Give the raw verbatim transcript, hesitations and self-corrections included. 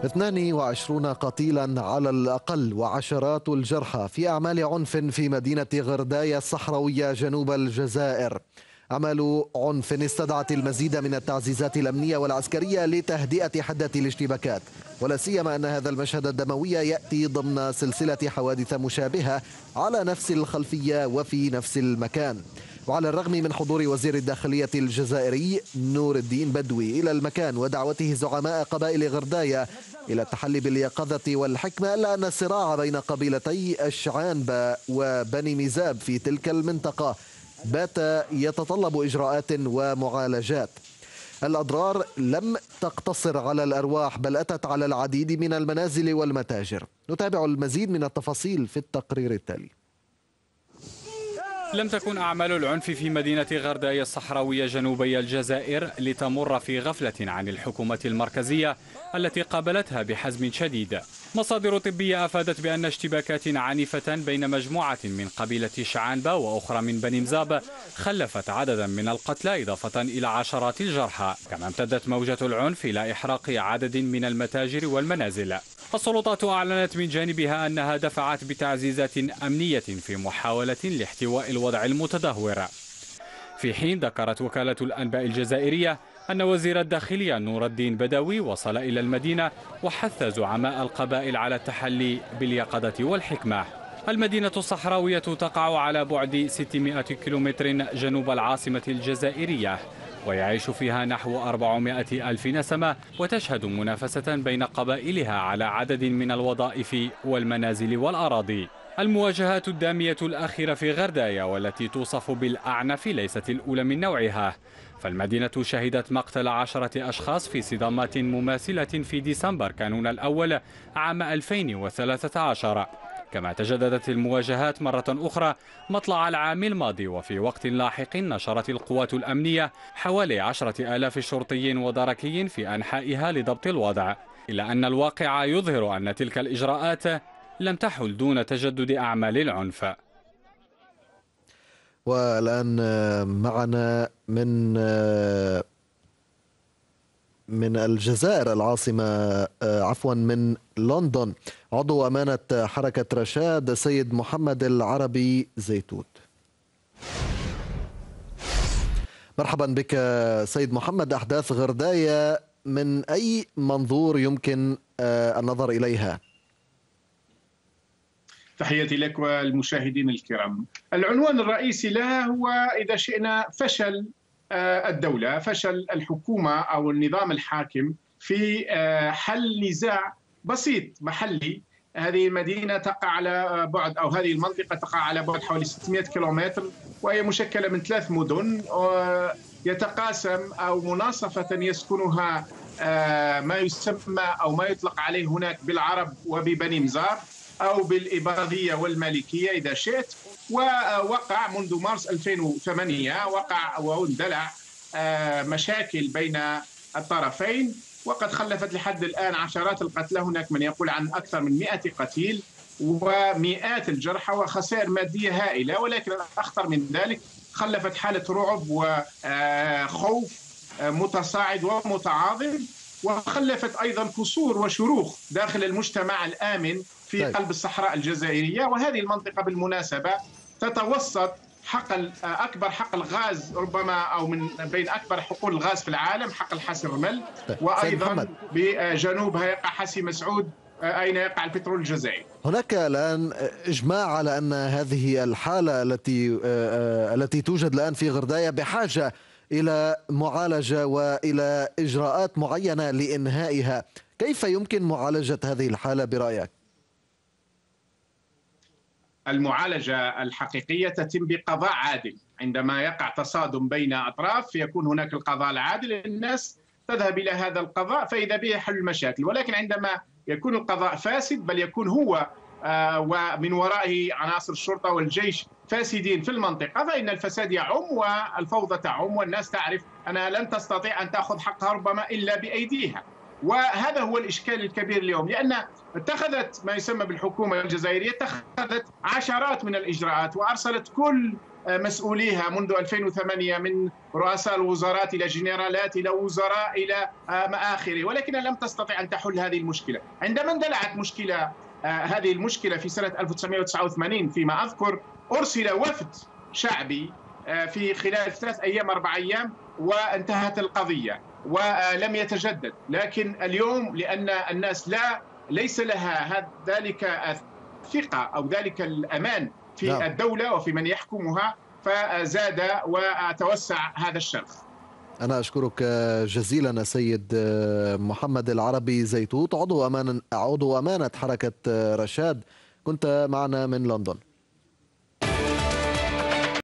اثنان وعشرون قتيلا على الأقل وعشرات الجرحى في أعمال عنف في مدينة غرداية الصحراوية جنوب الجزائر. أعمال عنف استدعت المزيد من التعزيزات الأمنية والعسكرية لتهدئة حدة الاشتباكات، ولا سيما أن هذا المشهد الدموي يأتي ضمن سلسلة حوادث مشابهة على نفس الخلفية وفي نفس المكان. وعلى الرغم من حضور وزير الداخلية الجزائري نور الدين بدوي إلى المكان ودعوته زعماء قبائل غرداية إلى التحلي باليقظة والحكمة، إلا أن الصراع بين قبيلتي الشعانبة وبني ميزاب في تلك المنطقة بات يتطلب إجراءات ومعالجات. الأضرار لم تقتصر على الأرواح بل أتت على العديد من المنازل والمتاجر. نتابع المزيد من التفاصيل في التقرير التالي. لم تكن أعمال العنف في مدينة غرداية الصحراوية جنوبي الجزائر لتمر في غفلة عن الحكومة المركزية التي قابلتها بحزم شديد. مصادر طبية أفادت بأن اشتباكات عنيفة بين مجموعة من قبيلة شعانبة وأخرى من بني مزاب خلفت عددا من القتلى إضافة إلى عشرات الجرحى، كما امتدت موجة العنف إلى إحراق عدد من المتاجر والمنازل. السلطات أعلنت من جانبها أنها دفعت بتعزيزات أمنية في محاولة لاحتواء الوضع المتدهور، في حين ذكرت وكالة الأنباء الجزائرية أن وزير الداخلية نور الدين بدوي وصل إلى المدينة وحث زعماء القبائل على التحلي باليقظة والحكمة. المدينة الصحراوية تقع على بعد ستمائة كيلومتر جنوب العاصمة الجزائرية، ويعيش فيها نحو أربعمائة ألف نسمة، وتشهد منافسة بين قبائلها على عدد من الوظائف والمنازل والأراضي. المواجهات الدامية الأخيرة في غرداية والتي توصف بالأعنف ليست الأولى من نوعها، فالمدينة شهدت مقتل عشرة أشخاص في صدامات مماثلة في ديسمبر كانون الأول عام ألفين وثلاثة عشر. كما تجددت المواجهات مرة أخرى مطلع العام الماضي، وفي وقت لاحق نشرت القوات الأمنية حوالي عشرة آلاف شرطي ودركي في أنحائها لضبط الوضع، إلا أن الواقع يظهر أن تلك الإجراءات لم تحل دون تجدد أعمال العنف. والآن معنا من من الجزائر العاصمة، عفوا من لندن، عضو أمانة حركة رشاد سيد محمد العربي زيتوت. مرحبا بك سيد محمد. أحداث غرداية من أي منظور يمكن النظر إليها؟ تحياتي لك والمشاهدين الكرام. العنوان الرئيسي لها هو إذا شئنا فشل الدولة، فشل الحكومة أو النظام الحاكم في حل نزاع بسيط محلي. هذه المدينة تقع على بعد أو هذه المنطقة تقع على بعد حوالي ستمائة كيلومتر، وهي مشكلة من ثلاث مدن يتقاسم أو مناصفة يسكنها ما يسمى أو ما يطلق عليه هناك بالعرب وببني مزار أو بالإباضية والمالكية إذا شئت. ووقع منذ مارس ألفين وثمانية وقع واندلع مشاكل بين الطرفين، وقد خلفت لحد الآن عشرات القتلى، هناك من يقول عن أكثر من مئة قتيل ومئات الجرحى وخسائر مادية هائلة. ولكن الأخطر من ذلك خلفت حالة رعب وخوف متصاعد ومتعاظم، وخلفت أيضا كسور وشروخ داخل المجتمع الآمن في قلب الصحراء الجزائرية. وهذه المنطقة بالمناسبة تتوسط حقل أكبر حقل غاز ربما أو من بين أكبر حقول الغاز في العالم، حقل حاسي الرمل، وأيضا بجنوبها يقع حاسي مسعود أين يقع البترول الجزائري. هناك الآن إجماع على أن هذه الحالة التي التي توجد الآن في غرداية بحاجة إلى معالجة وإلى إجراءات معينة لإنهائها. كيف يمكن معالجة هذه الحالة برأيك؟ المعالجة الحقيقية تتم بقضاء عادل. عندما يقع تصادم بين أطراف يكون هناك القضاء العادل، الناس تذهب إلى هذا القضاء فإذا به حل المشاكل. ولكن عندما يكون القضاء فاسد، بل يكون هو ومن ورائه عناصر الشرطة والجيش فاسدين في المنطقة، فإن الفساد يعم والفوضى تعم، والناس تعرف أنها لن تستطيع أن تأخذ حقها ربما إلا بأيديها. وهذا هو الإشكال الكبير اليوم، لأن اتخذت ما يسمى بالحكومة الجزائرية اتخذت عشرات من الإجراءات وأرسلت كل مسؤوليها منذ ألفين وثمانية من رؤساء الوزارات إلى جنرالات إلى وزراء إلى ما آخره، ولكنها لم تستطع أن تحل هذه المشكلة. عندما اندلعت مشكلة هذه المشكلة في سنة ألف وتسعمئة وتسعة وثمانين فيما أذكر، أرسل وفد شعبي في خلال ثلاث أيام أربع أيام وانتهت القضية ولم يتجدد. لكن اليوم لأن الناس لا ليس لها ذلك الثقة أو ذلك الأمان في نعم. الدولة وفي من يحكمها، فزاد وتوسع هذا الشرخ. أنا أشكرك جزيلا سيد محمد العربي زيتوت، عضو أمانة عضو أمانة حركة رشاد، كنت معنا من لندن.